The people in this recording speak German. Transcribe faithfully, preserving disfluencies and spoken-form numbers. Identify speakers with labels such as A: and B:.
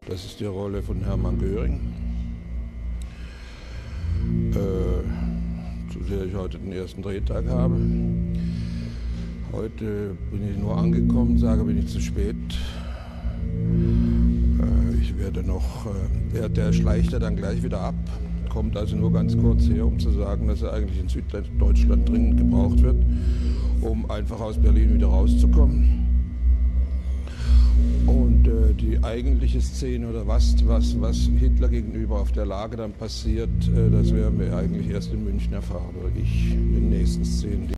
A: Das ist die Rolle von Hermann Göring, äh, zu der ich heute den ersten Drehtag habe. Heute bin ich nur angekommen, sage, bin ich zu spät. Äh, ich werde noch, äh, der, der schleicht ja dann gleich wieder ab, kommt also nur ganz kurz her, um zu sagen, dass er eigentlich in Süddeutschland dringend gebraucht wird, um einfach aus Berlin wieder rauszukommen. Und äh, die eigentliche Szene oder was, was, was Hitler gegenüber auf der Lage dann passiert, äh, das werden wir eigentlich erst in München erfahren, oder ich, in den nächsten Szenen.